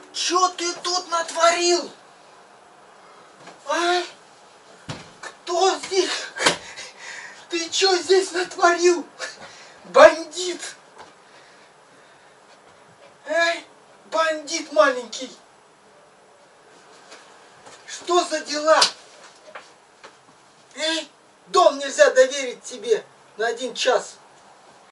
Чё ты тут натворил? А? Кто здесь? Ты чё здесь натворил? Бандит! Эй, бандит маленький! Что за дела? Эй, дом нельзя доверить тебе на 1 час.